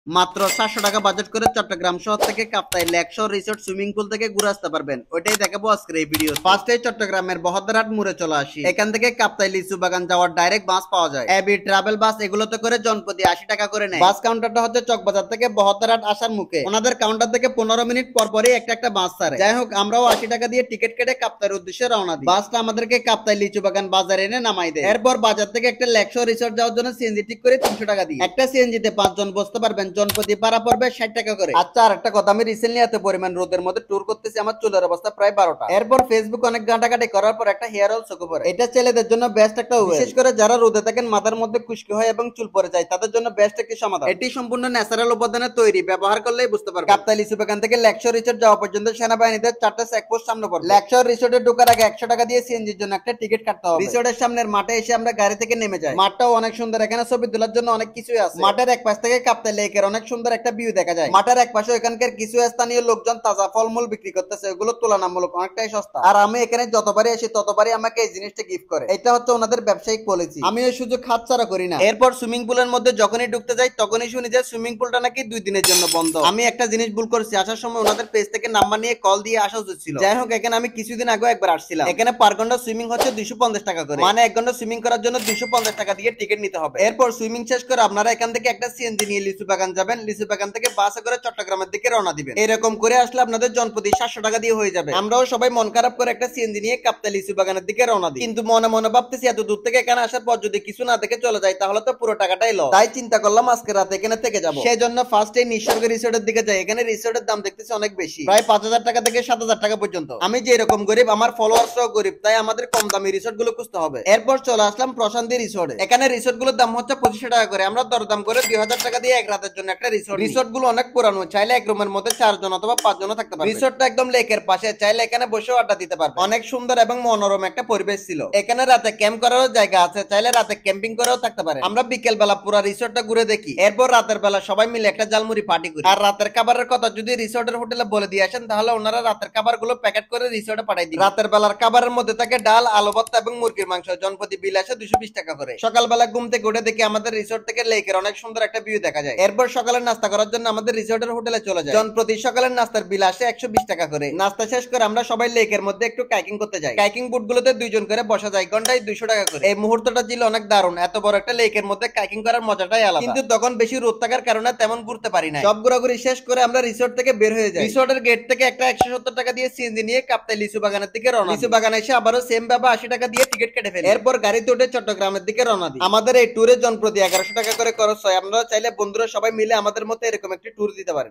মাত্র 700 টাকা বাজেট করে চট্টগ্রাম শহর থেকে Kaptai lakeshore resort swimming pool থেকে ঘুরে আসতে পারবেন। ওইটাই দেখাবো আজকের এই ভিডিও। ফার্স্টে চট্টগ্রামের বহদ্দারহাট মোড়ে চলে আসি। এখান থেকে কাপ্তাই লিচু বাগান যাওয়ার ডাইরেক্ট বাস পাওয়া যায়। এবি ট্রাভেল বাস এগুলোতে করে জনপ্রতি 80 টাকা করে নেয়। বাস কাউন্টারটা হচ্ছে চকবাজার থেকে বহদ্দারহাট আসার মুখে। ওনাদের কাউন্টার থেকে 15 মিনিট পর পরই একটা বাস ছাড়ে। যাই হোক, আমরাও 80 টাকা দিয়ে টিকিট কেটে কাপ্তাইয়ের উদ্দেশ্যে রওনা দিই। বাসটা আমাদেরকে কাপ্তাই লিচু বাগান বাজারে এনে নামাই দেয়। এরপর বাজার থেকে একটা লেকশোর রিসোর্ট যাওয়ার জন্য সিএনজি ঠিক করে 300 টাকা দিই। একটা সিএনজিতে 5 জন বসতে পারবেন। জনপ্রতি ভাড়া পড়বে 60 টাকা করে। আচ্ছা, আর একটা কথা, আমি রিসেন্টলি এত পরিমাণ রোদের মধ্যে ট্যুর করতেছি, আমার চুলের অবস্থা প্রায় 12টা। এরপর ফেসবুক অনেক ঘাটাঘাটি করার পর একটা হেয়ার অয়েল চোখে পড়ে। এটা ছেলেদের জন্য বেস্ট একটা ওয়ে। বিশেষ করে যারা রোদে থাকেন, মাথার মধ্যে খুশকি হয় এবং চুল পড়ে যায়, তাদের জন্য বেস্ট একটি সমাধান। এটি সম্পূর্ণ ন্যাচারাল উপাদানে তৈরি, ব্যবহার করলেই বুঝতে পারবেন। কাপ্তাই লিচু বাগান থেকে লেকশোর রিসোর্ট যাওয়া পর্যন্ত সেনাবাহিনীদের 4টা চেকপোস্ট সামনে পড়ে। লেকশোর রিসোর্টে ঢোকার আগে 100 টাকা দিয়ে সিএনজির জন্য একটা টিকিট কাটতে হবে। রিসোর্টের সামনের মাঠে এসে আমরা গাড়ি থেকে নেমে যাই। মাঠটাও অনেক সুন্দর, এখানে ছবি তোলার জন্য অনেক কিছুই আছে। মাঠের এক পাশ থেকে কাপ্তাই লেকের অনেক সুন্দর একটা ভিউ দেখা যায়। মাঠের এক পাশে এখানকার কিছু স্থানীয় লোকজন তাজা ফলমূল বিক্রি করতেছে, এগুলো তুলনামূলক অনেকটাই সস্তা। আর আমি এখানে যতবারই আসি ততবারই আমাকে এই জিনিসটা গিফট করে। এটা হচ্ছে ওনাদের ব্যবসায়িক পলিসি। আমি এই সুযোগ হাতছাড়া করি না। এরপর সুইমিং পুলের মধ্যে যখনই ঢুকতে যাই তখনই শুনি যে সুইমিং পুলটা নাকি 2 দিনের জন্য বন্ধ। আমি একটা জিনিস ভুল করছি, আসার সময় ওনাদের পেজ থেকে নাম্বার নিয়ে কল দিয়ে আসা উচিত ছিল। যাই হোক, এখানে আমি কিছুদিন আগে একবার আসছিলাম। এখানে পার ঘন্টা সুইমিং হচ্ছে 250 টাকা করে, মানে 1 ঘন্টা সুইমিং করার জন্য 250 টাকা দিয়ে টিকিট নিতে হবে। এরপর সুইমিং শেষ করে আপনারা এখান থেকে একটা সিএনজি নিয়ে লিচু বাগান যাবেন। লিচু বাগান থেকে বাসে করে চট্টগ্রামের দিকে রওনা দিবেন। এরকম করে আসলে আপনাদের জনপ্রতি 700 টাকা দিয়ে হয়ে যাবে। আমরাও সবাই মন খারাপ করে একটা সিএনজি নিয়ে কাপ্তাই লিচু বাগানের দিকে রওনা দিই। কিন্তু মনে মনে ভাবতেছি, এত দূর থেকে এখানে আসার পর যদি কিছু না দেখে চলে যায় তাহলে তো পুরো টাকাটাই লস। তাই চিন্তা করলাম আজকে রাতে এখানে থেকে যাব। সেই জন্য ফার্স্ট এই নিসর্গ রিসোর্টের দিকে যাই। এখানে রিসোর্টের দাম দেখতেছি অনেক বেশি, প্রায় 5000 টাকা থেকে 7000 টাকা পর্যন্ত। আমি যে এরকম গরিব, আমার ফলোয়ার্সও গরিব, তাই আমাদের কম দামি রিসোর্ট গুলো খুঁজতে হবে। এরপর চলে আসলাম প্রশান্তি রিসোর্টে। এখানে রিসোর্ট গুলোর দাম হচ্ছে 2500 টাকা করে। আমরা দরদাম করে 2000 টাকা দিয়ে এক রাতের জন্য একটা রিসোর্ট। রিসোর্ট গুলো অনেক পুরানো, চাইলে এক রুমের মধ্যে 4 জন অথবা 5 জন থাকতে পারবে। রিসোর্টটা একদম লেকের পাশে, চাইলে এখানে বসে আড্ডা দিতে পারবে। অনেক সুন্দর এবং মনোরম একটা পরিবেশ ছিল। এখানে রাতে ক্যাম্প করারও জায়গা আছে, চাইলে রাতে ক্যাম্পিং করেও থাকতে পারে। আমরা বিকেল বেলা পুরো রিসোর্টটা ঘুরে দেখি। এরপর রাতের বেলা সবাই মিলে একটা জালমুড়ি পার্টি করি। আর রাতের খাবারের কথা যদি রিসোর্টের হোটেলে বলে দিয়ে আসেন, তাহলে ওনারা রাতের খাবার গুলো প্যাকেট করে রিসোর্টে পাঠাই দিই। রাতের বেলার খাবারের মধ্যে থাকে ডাল, আলু ভর্তা এবং মুরগির মাংস। জনপ্রতি বিল আসে 220 টাকা করে। সকালবেলা ঘুম থেকে উঠে দেখি আমাদের রিসোর্ট থেকে লেকের অনেক সুন্দর একটা ভিউ দেখা যায়। এরপর সকালের নাস্তা করার জন্য আমাদের রিসোর্টের হোটেলে চলে যায়। জনপ্রতি সকালের নাস্তার বিল আসে 120 টাকা করে। নাস্তা শেষ করে আমরা সবাই লেকের মধ্যে একটু কাইকিং করতে যাই। কাইকিং বুট গুলোতে 2 জন করে বসা যায়, ঘন্টায় 200 টাকা করে। এই মুহূর্তটা ছিল অনেক দারুণ। এত বড় একটা লেকের মধ্যে কাইকিং করার মজাটাই আলাদা। কিন্তু তখন বেশি রোদ থাকার কারণে তেমন ঘুরতে পারি না। সব ঘোরাঘুরি শেষ করে আমরা রিসোর্ট থেকে বের হয়ে যাই। রিসোর্টের গেট থেকে একটা 170 টাকা দিয়ে সিএনজি নিয়ে কাপ্তাই লিচু বাগানের দিকে রওনা। লিচু বাগানে এসে আবারও সেম ভাবে 80 টাকা দিয়ে টিকিট কেটে ফেলি। এরপর গাড়িতে উঠে চট্টগ্রামের দিকে রওনা দিই। আমাদের এই ট্যুরে জনপ্রতি 1100 টাকা করে খরচ হয়। আপনারা চাইলে বন্ধুরা সবাই মিলে আমাদের মতো এরকম একটি ট্যুর দিতে পারেন।